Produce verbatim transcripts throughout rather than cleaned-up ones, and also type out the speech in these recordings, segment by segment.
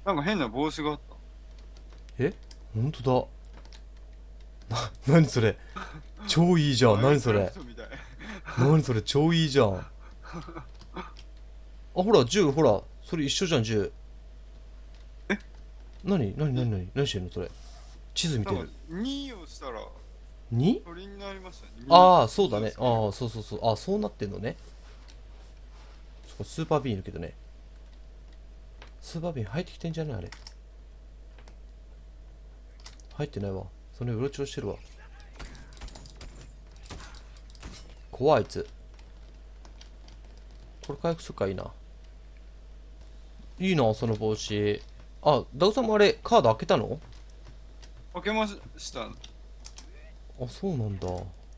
なんか変な帽子があった。 え、ほんとだ。な、何それ。超いいじゃん。 マインク何それ。 ラフトみたい。 何それ、超いいじゃん。あ、ほら、銃、ほら。それ一緒じゃん、銃。何何何何何してんのそれ。地図見なんかてる。 にをしたらに？ 鳥になりましたね。に、 ああ、そうだね。 にのスキル。 ああ、そうそうそう。ああ、そうなってんのね。そこスーパービーンいるけどね。スーパービーン入ってきてんじゃねあれ。入ってないわ。そのうろちょろしてるわ。怖いあいつ。これ回復するかいいな。いいな、その帽子。あ、ダウさんもあれ、カード開けたの？ 開けました。 あ、そうなんだ。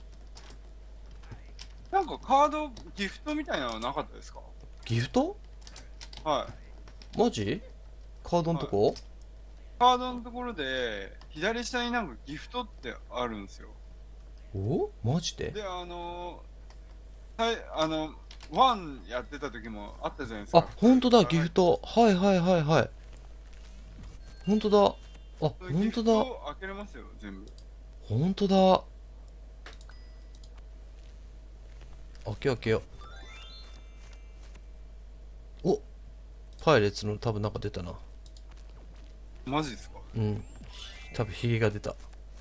なんかカード、ギフトみたいなのなかったですか？ ギフト？ はい。 マジ？カードのとはい。 こ？ カードのところで、左下になんかギフトってあるんですよ。 お、マジで？ で、あのー、はい、あの、ワンやってた時もあったじゃないですあ、 か。普通ほんとだ、 から入って。 ギフト。はいはいはいはい。ほんとだ。あ、 それギフほんとだ。 ト開けれますよ、全部。 ほんとだ。開けよう開けよう。お、パイレーツの多分なんか出たな。 マジですか？ うん。多分ヒゲが出た。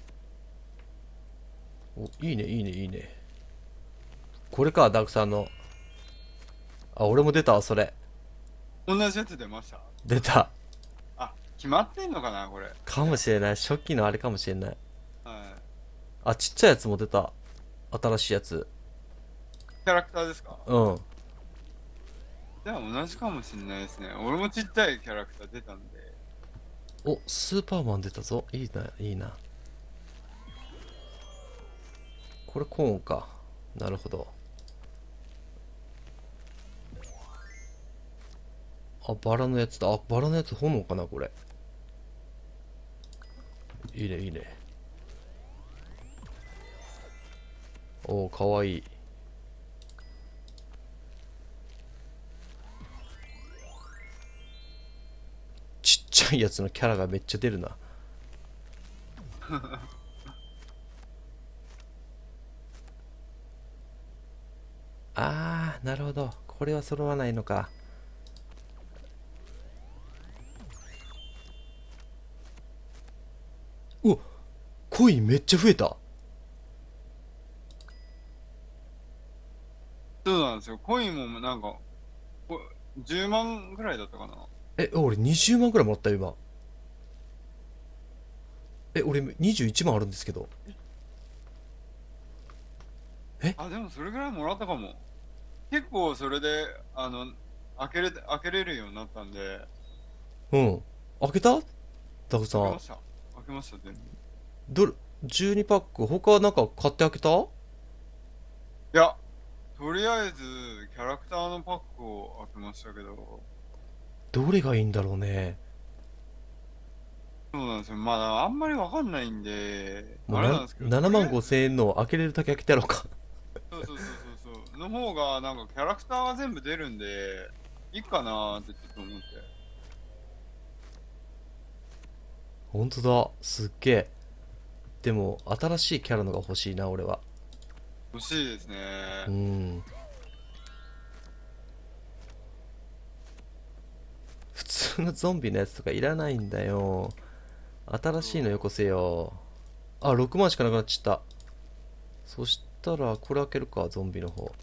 お、いいねいいねいいね。これか、ダークさんの。あ、俺も出たわ、それ。 同じやつ出ました。 出た。 あ、決まってんのかな、これ。 かじゃもしれない。初期のあれかもしれない。 あ。はい。 あ、ちっちゃいやつも出た。新しいやつ。 キャラクターですか？ うん。 じゃあ同じかもしれないですね。俺もちっちゃいキャラクター出たんで。 お、スーパーマン出たぞ。いいな、いいな。これコーンか。なるほど。あ、バラのやつだ。あ、バラのやつ炎かな、これ。いいね、いいね。おー、かわいい。ちっちゃいやつのキャラがめっちゃ出るな。あー、なるほど。これは揃わないのか。うわ、コインめっちゃ増えた。 そうなんですよ。コインもなんか、こじゅうまんぐらいだったかな。 え、俺にじゅうまんぐらいもらったよ、今。え、俺にじゅういちまんあるんですけど。え、 あ、でもそれぐらいもらったかも。結構それで、あの、開けれ、開けれるようになったんで、 うん。開けた？ダクさん。 開けました。開けました、全部。いどれ、じゅうにパック、他なんか買って開けた？ や、とりあえず、キャラクターのパックを開けましたけど、 どれがいいんだろうね。 そうなんですよ。まだあんまりわかんないんで、 もうな、 あれなんですけど、 ななまんとりあえごせん円ず、 の開けれるだけ開けてやろうか。 そうそうそうそうそう、の方が、なんかキャラクターが全部出るんで、いいかなーってちょっと思って。 ほんとだ。すっげえ。でも、新しいキャラのが欲しいな、俺は。 欲しいですうーね。 ん。普通のゾンビのやつとかいらないんだよ。新しいのよこそせよ。あ、ろくまんしかなくなっちゃった。そしたら、これ開けるか、ゾンビの方。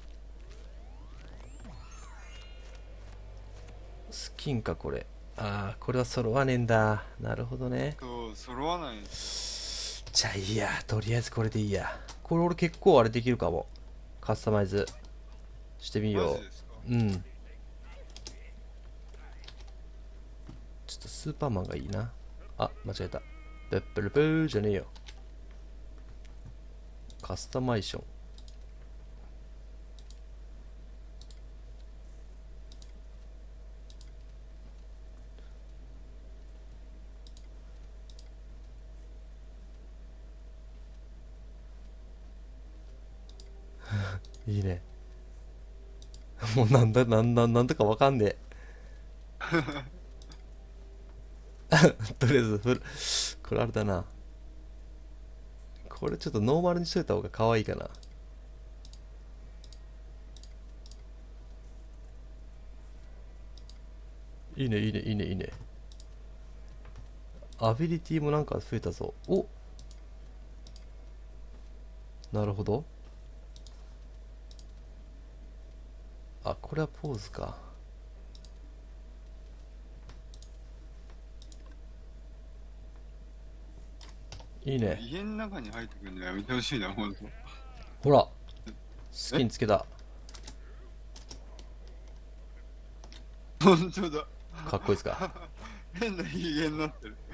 スキンか、これ。あー、これは揃わねえんだ。なるほどね。 う、そう、揃わないんですよ。 じゃあいいや。とりあえずこれでいいや。これ俺結構あれできるかも。カスタマイズしてみよマジですか？ う。うん。ちょっとスーパーマンがいいな。あ、間違えた。ペッペルペーじゃねえよ。カスタマイション。いいね。もうなんだ、なんだ、なんだかわかんねえ。 とりあえずフル、これあれだな。これちょっとノーマルにしといた方が可愛いかな。いいねいいねいいねいいね。アビリティもなんか増えたぞ。お、なるほど。あ、これはポーズか。いいね。 家の中に入ってくるのやめてほしいな、ほんと。 ほら、スキンつけた。 ほんとだ。 かっこいいですか。 変なヒゲになってる。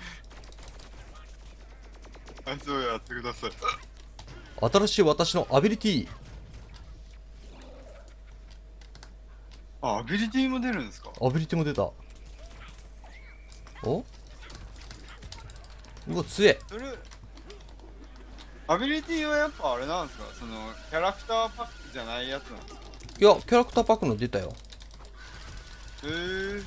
あ、そうやってください。 新しい私のアビリティ。 あ、アビリティも出るんですか？ アビリティも出た。お、うわ、強え。 それ、アビリティはやっぱあれなんですか？その、キャラクターパックじゃないやつなんですか？ いや、キャラクターパックの出たよ。 へえ。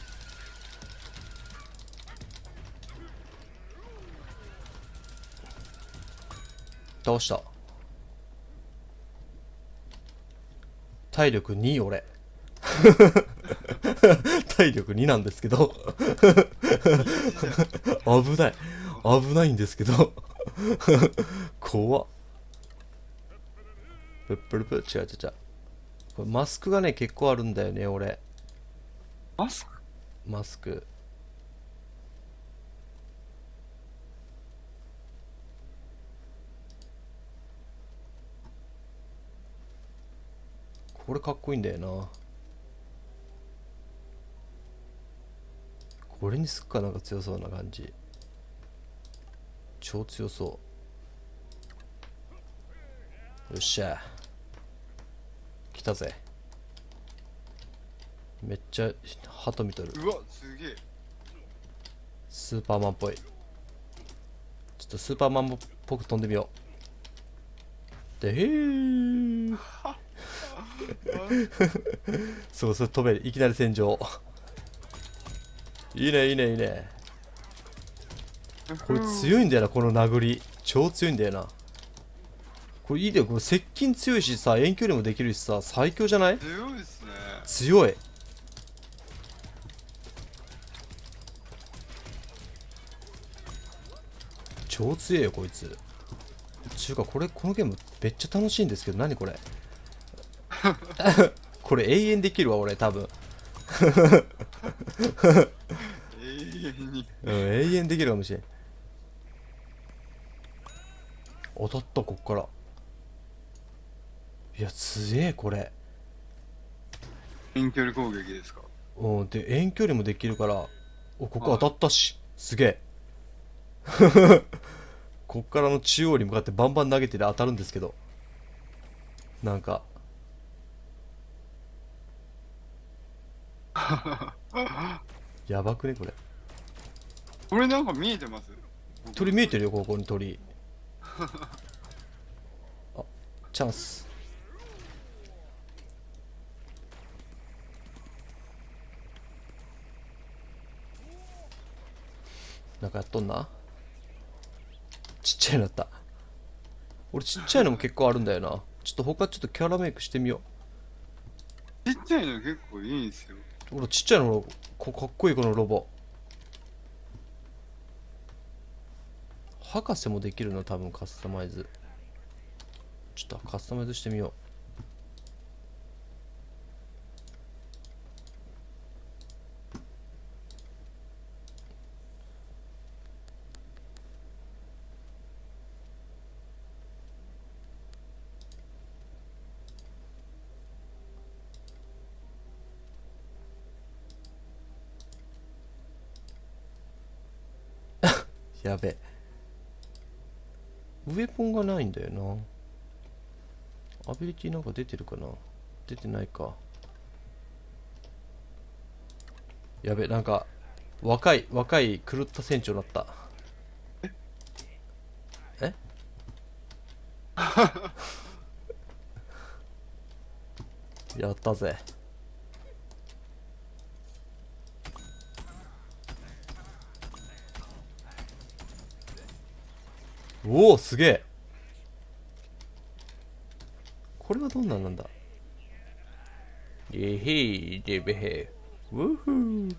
倒した。体力に、俺。体力になんですけど。危ない。危ないんですけど。怖っ。プップルプ、違う違う違う。これマスクがね、結構あるんだよね、俺。 マスク？ マスク。これかっこいいんだよな。これにすっか、なんか強そうな感じ。超強そう。よっしゃ。来たぜ。めっちゃ鳩見とる。 うわ、すげえ。 スーパーマンっぽい。ちょっとスーパーマンっぽく飛んでみよう。でへー。そうそう、飛べる。いきなり戦場。いいねいいねいいね。これ強いんだよな、この殴り。超強いんだよな。これいいだよ。これ接近強いしさ、遠距離もできるしさ、最強じゃない？ 強いっすね。 強い。超強いよこいつ。ちゅうか、これこのゲームめっちゃ楽しいんですけど、何これ。これ永遠できるわ俺多分。 永遠に。 うん、永遠できるかもしれん。当たった。こっから。いや強えこれ。 遠距離攻撃ですか？ うん、で遠距離もできるから。お、ここ当たったし、すげえ。こっからの中央に向かってバンバン投げてで当たるんですけど、なんかやばくねこれ。 これなんか見えてます？ 鳥見えてるよ、ここに鳥。あ、チャンス。なんかやっとんな。ちっちゃいのあった。俺ちっちゃいのも結構あるんだよな。ちょっと他ちょっとキャラメイクしてみよちっちゃいの結構いいんですよ。 う。俺ちっちゃいのこかっこいい、このロボ。博士もできるの多分。カスタマイズ、ちょっとカスタマイズしてみよう。やべ。ウェポンがないんだよな。アビリティなんか出てるかな。出てないか。やべ、なんか若い若い狂った船長になった。えやったぜ。 おお、すげえ。これはどんなんなんだ。えへい、でべへ。ウフー。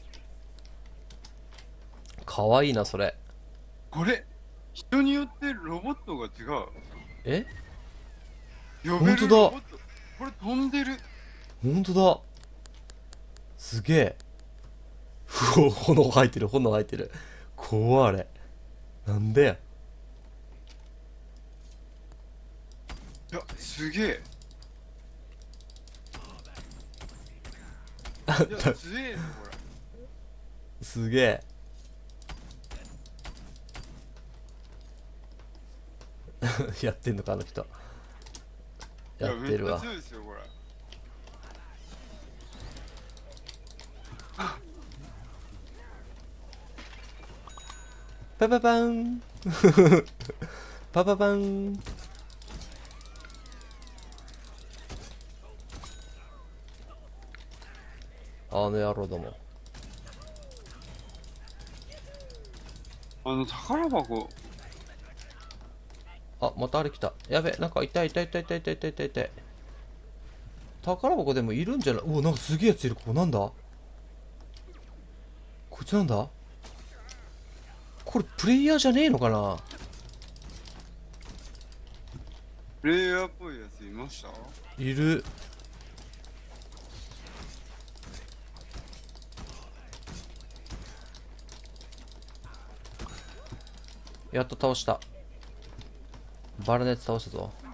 かわいいな、それ。 これ、人によってロボットが違う。 え呼べほんとだるロボット。これ飛んでる。 ほんとだ。すげえ。ふお、炎入ってる、炎入ってる。怖あれ。なんでや。 いや、すげえ。いや、強えぞ、これ。 すげえ。やってんのか、あの人。 いや、 やってるわ。 めっちゃ強いですよ、これ。 パパパンパパパン。あの野郎ども。 あの、宝箱。 あ、またあれ来た。やべ、なんか痛い痛い痛い痛い痛い痛い痛い痛い。宝箱でもいるんじゃない？お、なんかすげえやついる。ここなんだ？こいつなんだ？これプレイヤーじゃねえのかな？ プレイヤーっぽいやついました？ いる。やっと倒した。バルネット倒したぞ。